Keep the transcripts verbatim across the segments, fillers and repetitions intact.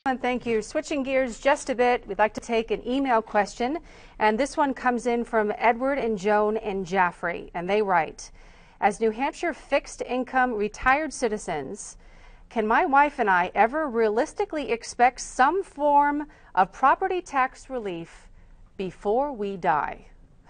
And thank you. Switching gears just a bit, we'd like to take an email question, and this one comes in from Edward and Joan in Jaffrey, and they write, as New Hampshire fixed income retired citizens, can my wife and I ever realistically expect some form of property tax relief before we die?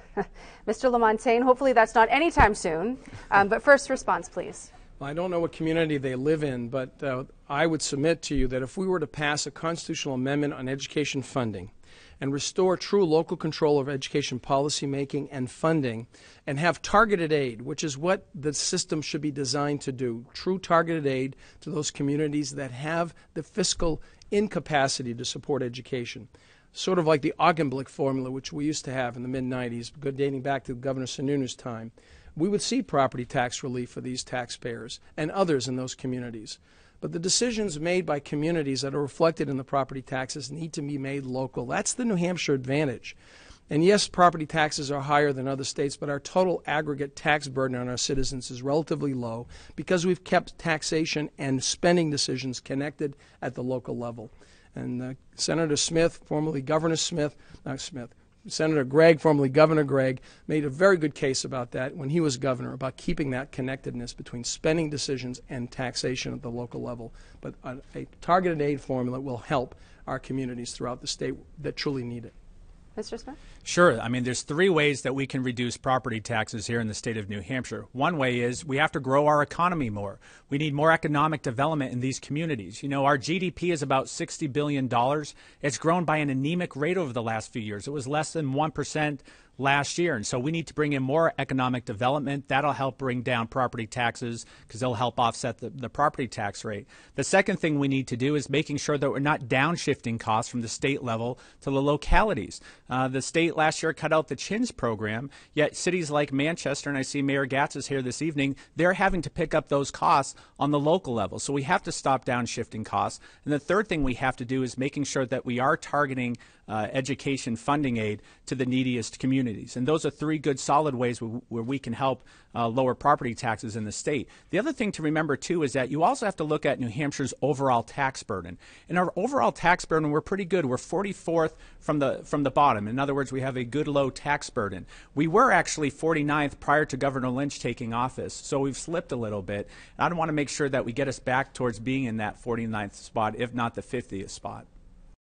Mister Lamontagne, hopefully that's not anytime soon, um, but first response, please. Well, I don't know what community they live in, but uh, I would submit to you that if we were to pass a constitutional amendment on education funding and restore true local control of education policy making and funding and have targeted aid, which is what the system should be designed to do, true targeted aid to those communities that have the fiscal incapacity to support education, sort of like the Augenblick formula, which we used to have in the mid nineties, dating back to Governor Sununu's time, we would see property tax relief for these taxpayers and others in those communities. But the decisions made by communities that are reflected in the property taxes need to be made local. That's the New Hampshire advantage. And yes, property taxes are higher than other states, but our total aggregate tax burden on our citizens is relatively low because we've kept taxation and spending decisions connected at the local level. And uh, Senator Smith, formerly Governor Smith, not Smith, Senator Gregg, formerly Governor Gregg, made a very good case about that when he was governor, about keeping that connectedness between spending decisions and taxation at the local level. But a, a targeted aid formula will help our communities throughout the state that truly need it. Mister Smith? Sure. I mean, there's three ways that we can reduce property taxes here in the state of New Hampshire. One way is we have to grow our economy more. We need more economic development in these communities. You know, our G D P is about sixty billion dollars. It's grown by an anemic rate over the last few years. It was less than one percent last year. And so we need to bring in more economic development. That'll help bring down property taxes because they'll help offset the, the property tax rate. The second thing we need to do is making sure that we're not downshifting costs from the state level to the localities. Uh, the state last year cut out the CHINS program, yet cities like Manchester, and I see Mayor Gatz is here this evening, they're having to pick up those costs on the local level. So we have to stop downshifting costs. And the third thing we have to do is making sure that we are targeting uh, education funding aid to the neediest communities. And those are three good solid ways where, where we can help uh, lower property taxes in the state. The other thing to remember, too, is that you also have to look at New Hampshire's overall tax burden. In our overall tax burden, we're pretty good. We're forty-fourth from the, from the bottom. In other words, we have a good low tax burden. We were actually forty-ninth prior to Governor Lynch taking office, so we've slipped a little bit. And I want to make sure that we get us back towards being in that forty-ninth spot, if not the fiftieth spot.